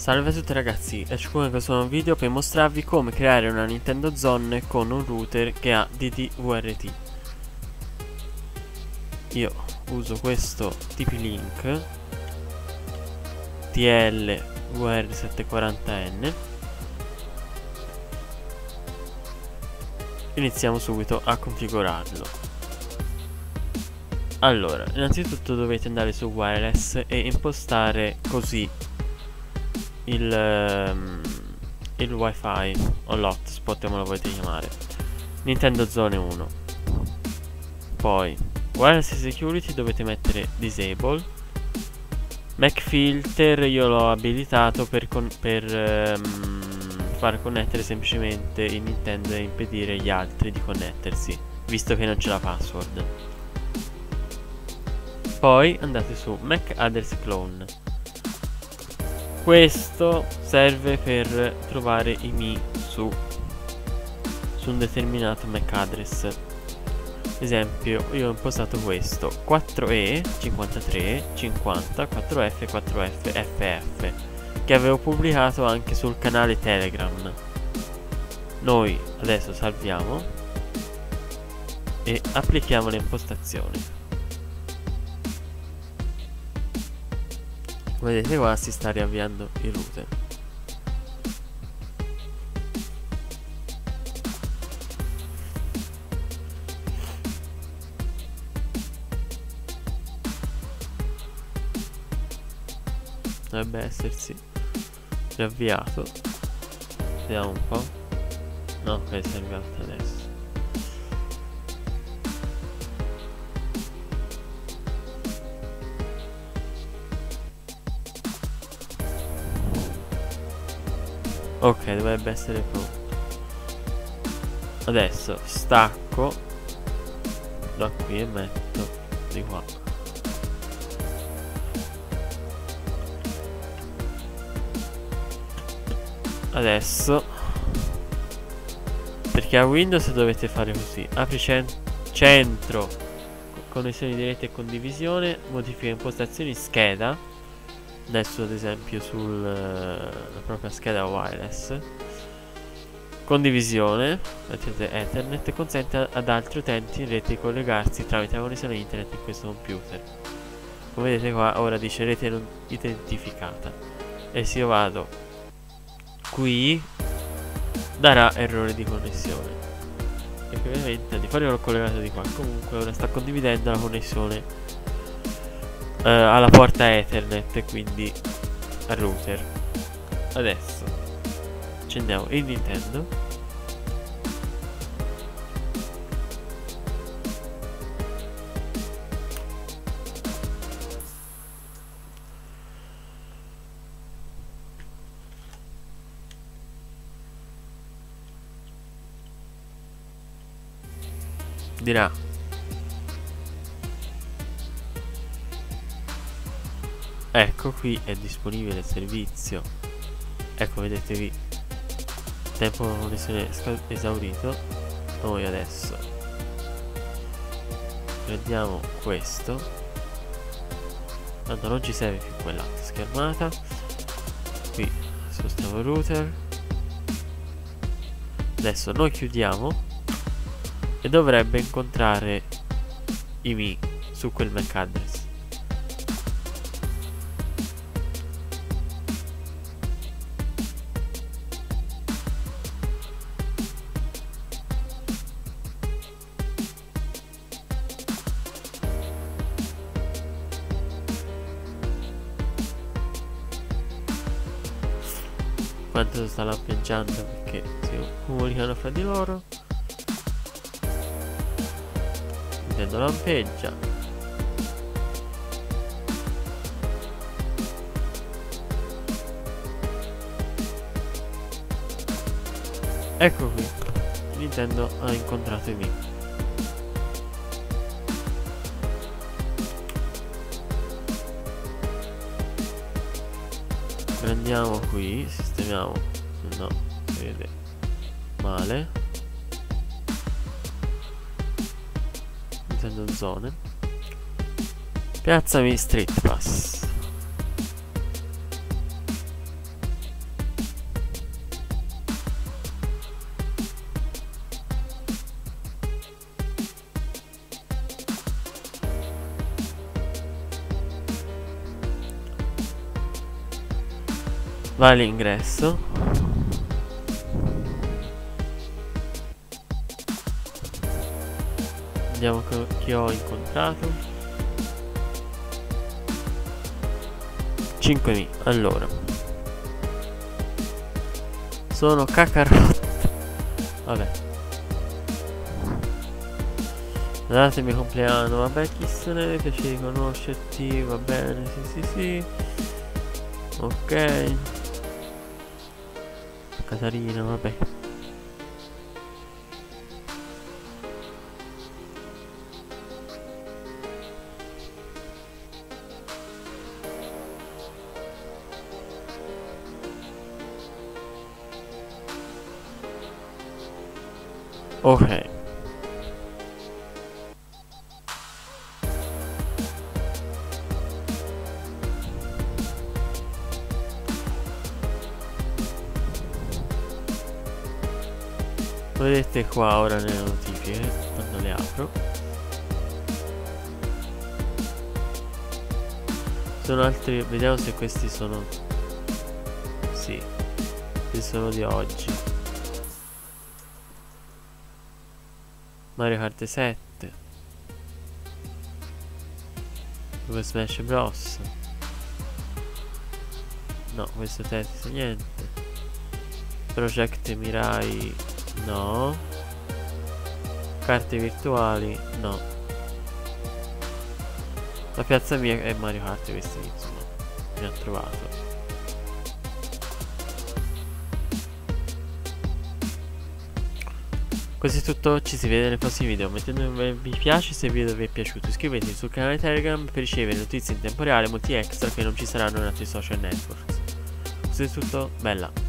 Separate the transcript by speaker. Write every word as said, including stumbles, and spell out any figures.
Speaker 1: Salve a tutti ragazzi, ecco qui questo nuovo video per mostrarvi come creare una Nintendo Zone con un router che ha D D V R T. Io uso questo T P-Link T L V R settecentoquaranta N. Iniziamo subito a configurarlo. Allora, innanzitutto dovete andare su wireless e impostare così il, um, il wifi o l'hotspot, come lo volete chiamare, Nintendo Zone uno. Poi wireless security dovete mettere disable. Mac filter io l'ho abilitato per, con per um, far connettere semplicemente il Nintendo e impedire agli altri di connettersi, visto che non c'è la password. Poi andate su Mac address clone. Questo serve per trovare i M I su, su un determinato M A C address. Ad esempio, io ho impostato questo quattro E cinquantatré cinquanta quattro F quattro F F F, che avevo pubblicato anche sul canale Telegram. Noi adesso salviamo e applichiamo le impostazioni. Vedete qua si sta riavviando il router. Dovrebbe essersi riavviato. Vediamo un po'. No, ok, si è riavviato adesso. Ok, dovrebbe essere pronto. Adesso stacco da qui e metto di qua. Adesso, perché a Windows dovete fare così: apri cent centro, connessioni dirette e condivisione, modifica impostazioni, scheda. Adesso ad esempio sulla uh, propria scheda wireless, condivisione, mettete Ethernet, consente ad altri utenti in rete di collegarsi tramite la connessione internet in questo computer. Come vedete qua ora dice rete non identificata, e se io vado qui darà errore di connessione, e ovviamente di fare l'ho collegato di qua. Comunque ora sta condividendo la connessione Uh, alla porta Ethernet, quindi al router. Adesso accendiamo il Nintendo. Dirà ecco qui è disponibile il servizio. Ecco, vedetevi, tempo connessione esaurito. Noi adesso prendiamo questo, tanto non ci serve più quell'altra schermata. Qui spostiamo il router. Adesso noi chiudiamo e dovrebbe incontrare i M I su quel M A C address. Quanto sta lampeggiando perché si comunicano fra di loro. Nintendo lampeggia. Ecco qui, Nintendo ha incontrato i M I. Prendiamo qui, sistemiamo, no, si vede male. Nintendo Zone. Piazzami Street Pass. Va all'ingresso. Vediamo chi ho incontrato. cinquemila. Allora, sono Kakarot. Vabbè, date il mio compleanno. Vabbè, chi se ne piace di conoscerti. Va bene, sì sì sì. Ok, Catarina, vabbè. Ok. Vedete qua ora nelle notifiche quando le apro. Sono altri, vediamo se questi sono. Sì, questi sono di oggi. Mario Kart sette, Super Smash Bros. No, questo Tetris niente. Project Mirai no. Carte virtuali no. La piazza mia è Mario Kart, questi insomma mi ha trovato. Così è tutto, ci si vede nei prossimi video. Mettete un mi piace se il video vi è piaciuto. Iscrivetevi sul canale Telegram per ricevere notizie in tempo reale e molti extra che non ci saranno in altri social network. Così è tutto, bella.